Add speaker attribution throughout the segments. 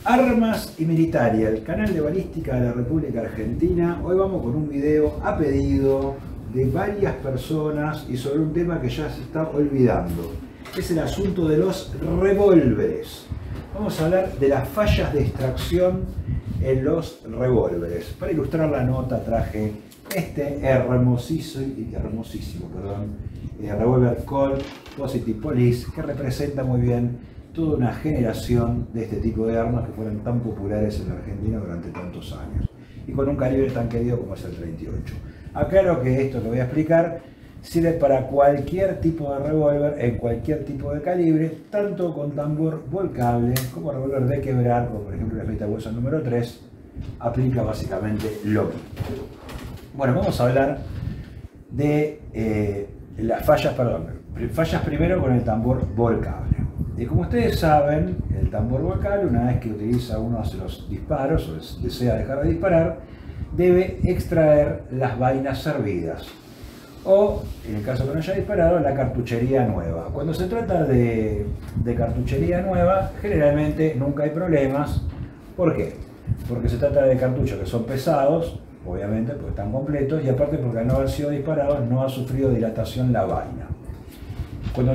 Speaker 1: Armas y Militaria, el canal de balística de la República Argentina. Hoy vamos con un video a pedido de varias personas y sobre un tema que ya se está olvidando. Es el asunto de los revólveres. Vamos a hablar de las fallas de extracción en los revólveres. Para ilustrar la nota traje este hermosísimo revólver Colt Positive Police, que representa muy bien toda una generación de este tipo de armas que fueron tan populares en la Argentina durante tantos años y con un calibre tan querido como es el 38. Aclaro que esto que voy a explicar sirve para cualquier tipo de revólver en cualquier tipo de calibre, tanto con tambor volcable como revólver de quebrar, como por ejemplo la Smith & Wesson número 3, aplica básicamente lo mismo. Bueno, vamos a hablar de las fallas, fallas primero con el tambor volcable. Y como ustedes saben, el tambor volcable, una vez que utiliza uno hace los disparos o desea dejar de disparar, debe extraer las vainas servidas o, en el caso que no haya disparado, la cartuchería nueva. Cuando se trata de cartuchería nueva, generalmente nunca hay problemas. ¿Por qué? Porque se trata de cartuchos que son pesados, obviamente porque están completos, y aparte porque al no haber sido disparados no ha sufrido dilatación la vaina. Cuando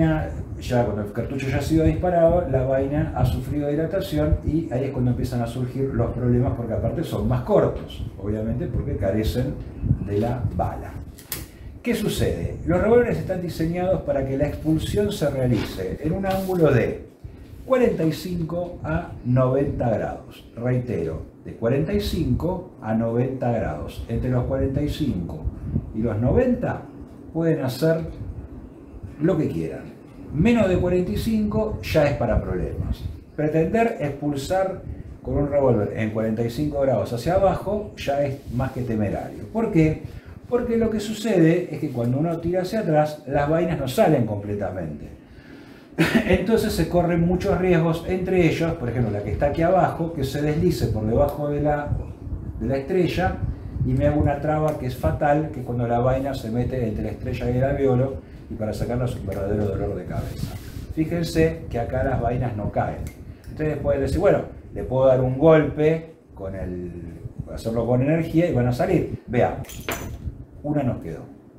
Speaker 1: el cartucho ya ha sido disparado, la vaina ha sufrido dilatación y ahí es cuando empiezan a surgir los problemas, porque aparte son más cortos, obviamente porque carecen de la bala. ¿Qué sucede? Los revólveres están diseñados para que la expulsión se realice en un ángulo de 45 a 90 grados. Reitero, de 45 a 90 grados. Entre los 45 y los 90 pueden hacer lo que quieran. Menos de 45 ya es para problemas. Pretender expulsar con un revólver en 45 grados hacia abajo ya es más que temerario. ¿Por qué? Porque lo que sucede es que cuando uno tira hacia atrás, las vainas no salen completamente. Entonces se corren muchos riesgos, entre ellos, por ejemplo, la que está aquí abajo, que se deslice por debajo de la estrella y me haga una traba que es fatal, que cuando la vaina se mete entre la estrella y el alvéolo, y para sacarla es un verdadero dolor de cabeza. Fíjense que acá las vainas no caen. Ustedes pueden decir, bueno, le puedo dar un golpe hacerlo con energía y van a salir. Veamos, una nos quedó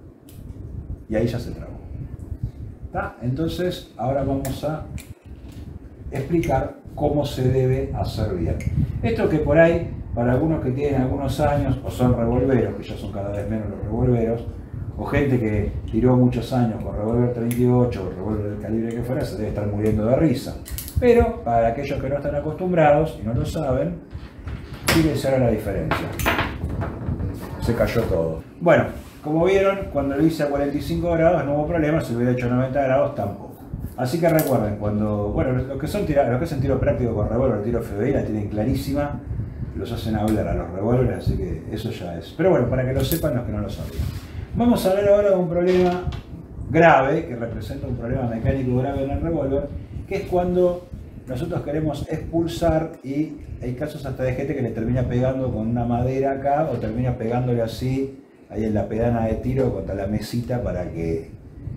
Speaker 1: y ahí ya se trabó. ¿Está? Entonces ahora vamos a explicar cómo se debe hacer bien. Esto que por ahí, para algunos que tienen algunos años o son revolveros, que ya son cada vez menos los revolveros, o gente que tiró muchos años con revólver 38 o revólver del calibre que fuera, se debe estar muriendo de risa. Pero para aquellos que no están acostumbrados y no lo saben, fíjense ahora la diferencia. Se cayó todo. Bueno, como vieron, cuando lo hice a 45 grados no hubo problema, si lo hubiera hecho a 90 grados tampoco. Así que recuerden, los que hacen tiro práctico con revólver, tiro FBI, la tienen clarísima, los hacen hablar a los revólveres, así que eso ya es. Pero bueno, para que lo sepan los que no lo sabían. Vamos a hablar ahora de un problema grave, que representa un problema mecánico grave en el revólver, que es cuando nosotros queremos expulsar y hay casos hasta de gente que le termina pegando con una madera acá o termina pegándole así, ahí en la pedana de tiro contra la mesita para que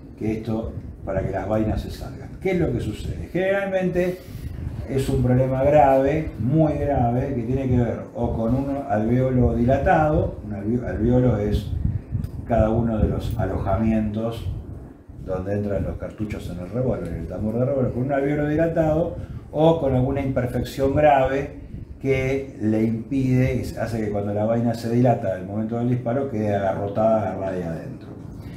Speaker 1: las vainas se salgan. ¿Qué es lo que sucede? Generalmente es un problema grave, muy grave, que tiene que ver o con un alvéolo dilatado. Un alvéolo es cada uno de los alojamientos donde entran los cartuchos en el revólver, en el tambor de revólver, con un alvéolo dilatado o con alguna imperfección grave que le impide y hace que cuando la vaina se dilata al momento del disparo quede agarrada ahí adentro.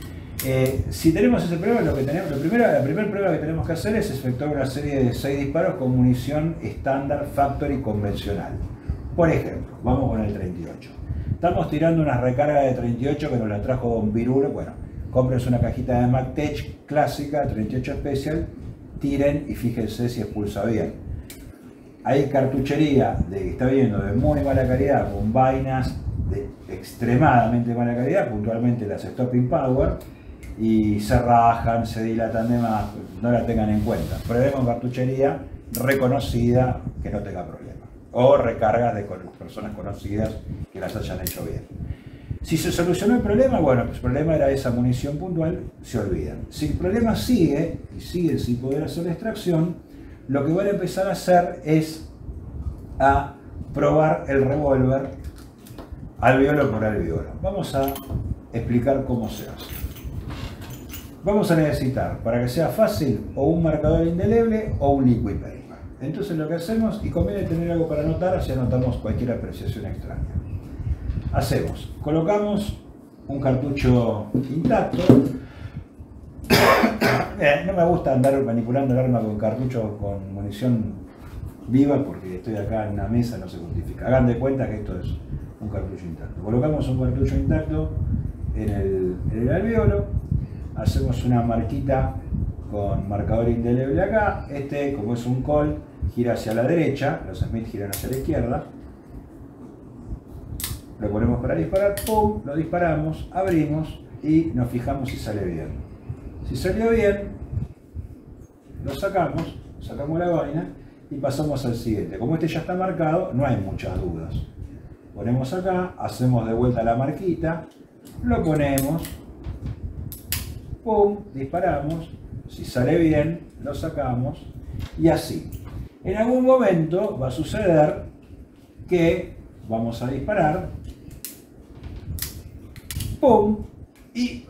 Speaker 1: Si tenemos ese problema, la primera prueba que tenemos que hacer es efectuar una serie de 6 disparos con munición estándar factory convencional. Por ejemplo, vamos con el 38. Estamos tirando una recarga de 38 que nos la trajo Don Pirulo. Bueno, cómprense una cajita de MacTech clásica, 38 Special, tiren y fíjense si expulsa bien. Hay cartuchería que está viendo de muy mala calidad, con vainas de extremadamente mala calidad, puntualmente las Stopping Power, y se rajan, se dilatan de más, no la tengan en cuenta. Prueben con cartuchería reconocida que no tenga problema. O recargas de personas conocidas que las hayan hecho bien. Si se solucionó el problema, bueno, pues el problema era esa munición puntual, se olvidan. Si el problema sigue, y sigue sin poder hacer la extracción, lo que van a empezar a hacer es a probar el revólver alveolo por alveolo. Vamos a explicar cómo se hace. Vamos a necesitar, para que sea fácil, o un marcador indeleble o un liquid paper. Entonces lo que hacemos, y conviene tener algo para anotar, si anotamos cualquier apreciación extraña. Hacemos, colocamos un cartucho intacto. No me gusta andar manipulando el arma con cartuchos con munición viva porque estoy acá en una mesa, no se justifica. Hagan de cuenta que esto es un cartucho intacto. Colocamos un cartucho intacto en el alveolo, hacemos una marquita con marcador indeleble acá. Este, como es un Colt, gira hacia la derecha, los Smith giran hacia la izquierda. Lo ponemos para disparar, ¡pum! Lo disparamos, abrimos y nos fijamos si sale bien. Si salió bien, lo sacamos la vaina y pasamos al siguiente. Como este ya está marcado, no hay muchas dudas. Ponemos acá, hacemos de vuelta la marquita, lo ponemos, ¡pum! Disparamos. Si sale bien, lo sacamos y así. En algún momento va a suceder que vamos a disparar, ¡pum! Y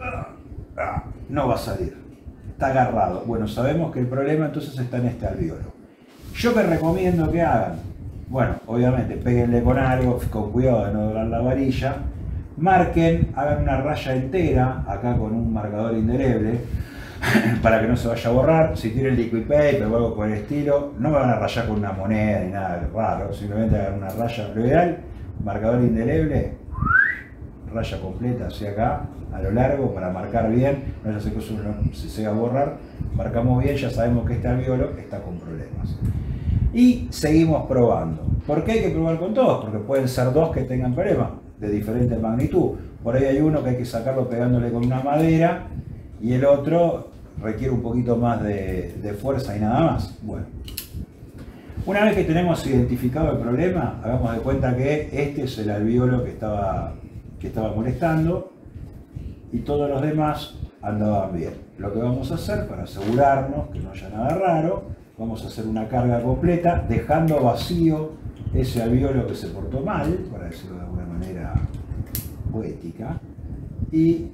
Speaker 1: no va a salir. Está agarrado. Bueno, sabemos que el problema entonces está en este alveolo. Yo que recomiendo que hagan, bueno, obviamente péguenle con algo, con cuidado de no doblar la varilla, marquen, hagan una raya entera, acá con un marcador indeleble, para que no se vaya a borrar. Si tienen liquid paper o algo por el estilo, no me van a rayar con una moneda ni nada raro, simplemente hagan una raya. Lo ideal, marcador indeleble, raya completa hacia acá, a lo largo, para marcar bien, no es que uno se llega a borrar, marcamos bien, ya sabemos que este alveolo está con problemas. Y seguimos probando. ¿Por qué hay que probar con todos? Porque pueden ser dos que tengan problemas de diferente magnitud. Por ahí hay uno que hay que sacarlo pegándole con una madera y el otro requiere un poquito más de fuerza y nada más. Bueno, una vez que tenemos identificado el problema, hagamos de cuenta que este es el alveolo que estaba molestando y todos los demás andaban bien. Lo que vamos a hacer para asegurarnos que no haya nada raro, vamos a hacer una carga completa dejando vacío ese alveolo que se portó mal, para decirlo de alguna manera poética, y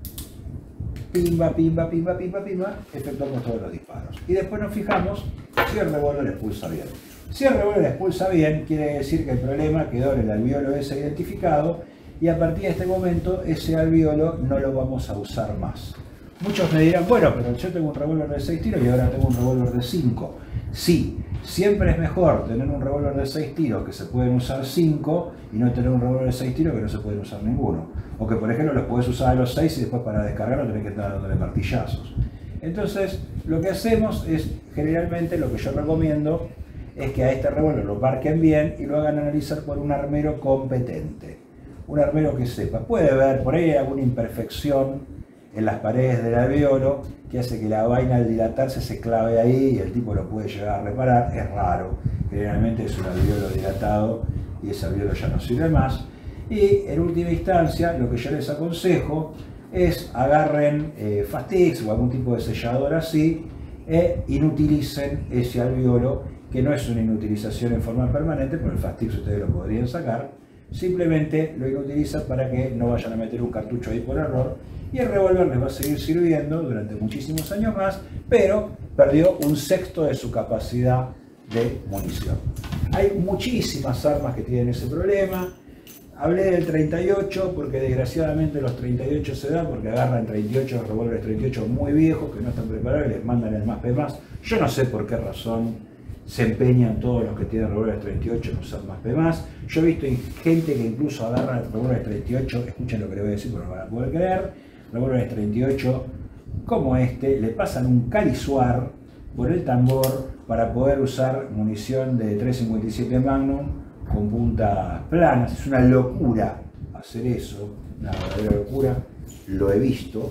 Speaker 1: pimba, pimba, pimba, pimba, pimba, efectuamos todos los disparos. Y después nos fijamos si el revólver expulsa bien. Si el revólver expulsa bien, quiere decir que el problema quedó en el alveolo ese identificado y a partir de este momento ese alveolo no lo vamos a usar más. Muchos me dirán, bueno, pero yo tengo un revólver de 6 tiros y ahora tengo un revólver de 5. Sí, siempre es mejor tener un revólver de 6 tiros que se pueden usar 5 y no tener un revólver de 6 tiros que no se pueden usar ninguno. O que por ejemplo los puedes usar a los 6 y después para descargarlo tenés que estar dándole martillazos. Entonces lo que hacemos es, generalmente lo que yo recomiendo es que a este revólver lo marquen bien y lo hagan analizar por un armero competente. Un armero que sepa, puede ver por ahí alguna imperfección en las paredes del alveolo que hace que la vaina al dilatarse se clave ahí y el tipo lo puede llegar a reparar. Es raro, generalmente es un alveolo dilatado y ese alveolo ya no sirve más. Y en última instancia lo que yo les aconsejo es agarren Fastix o algún tipo de sellador así e inutilicen ese alveolo, que no es una inutilización en forma permanente, pero el Fastix ustedes lo podrían sacar. Simplemente lo inutilizan para que no vayan a meter un cartucho ahí por error y el revólver les va a seguir sirviendo durante muchísimos años más, pero perdió un sexto de su capacidad de munición. Hay muchísimas armas que tienen ese problema. Hablé del 38 porque desgraciadamente los 38 se dan porque agarran 38 revólveres 38 muy viejos que no están preparados y les mandan el más P+. Yo no sé por qué razón se empeñan todos los que tienen revólveres 38 en usar más P+. Yo he visto gente que incluso agarra revólveres 38, escuchen lo que les voy a decir porque no van a poder creer, revólveres 38 como este, le pasan un calisuar por el tambor para poder usar munición de 357 Magnum con puntas planas. Es una locura hacer eso, una verdadera locura. Lo he visto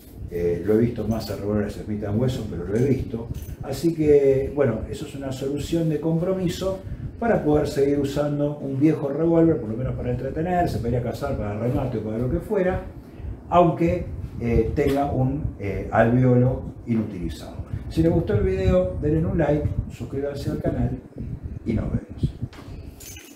Speaker 1: más en revólveres Smith & Wesson, pero lo he visto. Así que, bueno, eso es una solución de compromiso para poder seguir usando un viejo revólver, por lo menos para entretenerse, para ir a cazar, para remate o para lo que fuera, aunque tenga un alveolo inutilizado. Si les gustó el video, denle un like, suscríbanse al canal y nos vemos.